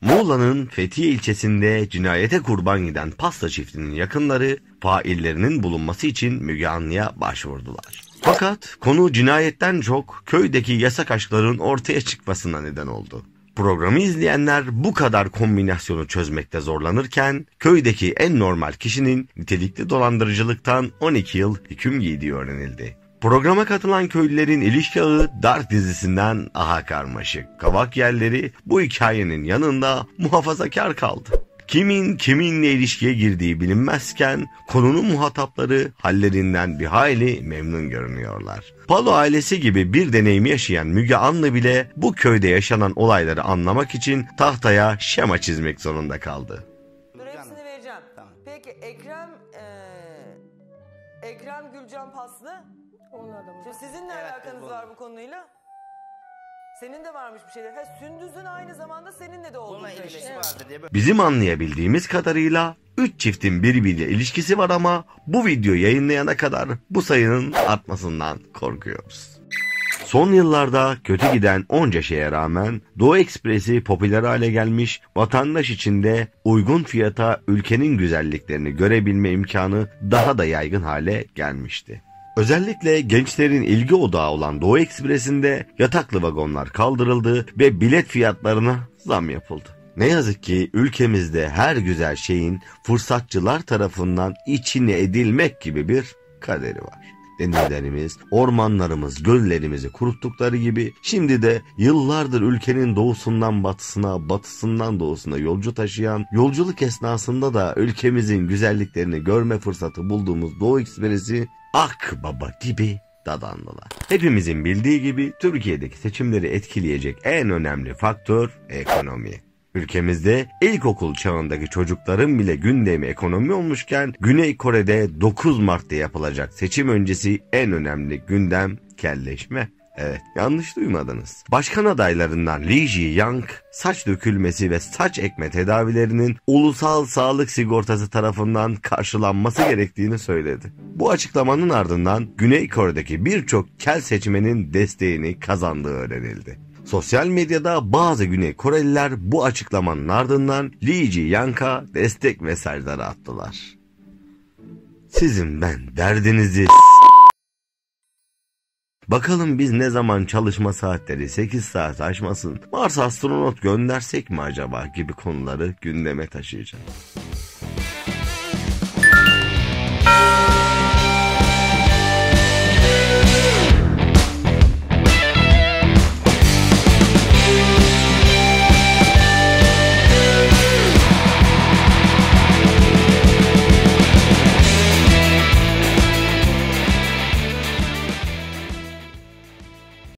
Muğla'nın Fethiye ilçesinde cinayete kurban giden pasta çiftinin yakınları faillerinin bulunması için Müge Anlı'ya başvurdular. Fakat konu cinayetten çok köydeki yasak aşkların ortaya çıkmasına neden oldu. Programı izleyenler bu kadar kombinasyonu çözmekte zorlanırken köydeki en normal kişinin nitelikli dolandırıcılıktan 12 yıl hüküm giydiği öğrenildi. Programa katılan köylülerin ilişki ağı Dark dizisinden daha karmaşık. Kavak yerleri bu hikayenin yanında muhafazakar kaldı. Kimin kiminle ilişkiye girdiği bilinmezken konunun muhatapları hallerinden bir hayli memnun görünüyorlar. Palo ailesi gibi bir deneyimi yaşayan Müge Anlı bile bu köyde yaşanan olayları anlamak için tahtaya şema çizmek zorunda kaldı. Dur, hepsini vereceğim. Tamam. Peki Ekrem Gülcan Paslı. Şimdi sizin ne alakanız var bu konuyla? Senin de varmış bir şeyler. Sündüz'ün aynı zamanda seninle de olduğu söyleniyor. Bizim anlayabildiğimiz kadarıyla 3 çiftin birbiriyle ilişkisi var ama bu video yayınlayana kadar bu sayının artmasından korkuyoruz. Son yıllarda kötü giden onca şeye rağmen Doğu Ekspresi popüler hale gelmiş, vatandaş için de uygun fiyata ülkenin güzelliklerini görebilme imkanı daha da yaygın hale gelmişti. Özellikle gençlerin ilgi odağı olan Doğu Ekspresi'nde yataklı vagonlar kaldırıldı ve bilet fiyatlarına zam yapıldı. Ne yazık ki ülkemizde her güzel şeyin fırsatçılar tarafından içine edilmek gibi bir kaderi var. Denizlerimiz, ormanlarımız, göllerimizi kuruttukları gibi şimdi de yıllardır ülkenin doğusundan batısına, batısından doğusuna yolcu taşıyan, yolculuk esnasında da ülkemizin güzelliklerini görme fırsatı bulduğumuz Doğu Ekspresi Akbaba gibi dadandılar. Hepimizin bildiği gibi Türkiye'deki seçimleri etkileyecek en önemli faktör ekonomi. Ülkemizde ilkokul çağındaki çocukların bile gündemi ekonomi olmuşken Güney Kore'de 9 Mart'ta yapılacak seçim öncesi en önemli gündem kelleşme. Evet, yanlış duymadınız. Başkan adaylarından Lee Ji-young saç dökülmesi ve saç ekme tedavilerinin ulusal sağlık sigortası tarafından karşılanması gerektiğini söyledi. Bu açıklamanın ardından Güney Kore'deki birçok kel seçmenin desteğini kazandığı öğrenildi. Sosyal medyada bazı Güney Koreliler bu açıklamanın ardından Lee Ji-young'a destek mesajları attılar. Sizin ben derdinizi bakalım biz ne zaman çalışma saatleri 8 saat aşmasın, Mars astronot göndersek mi acaba gibi konuları gündeme taşıyacağız.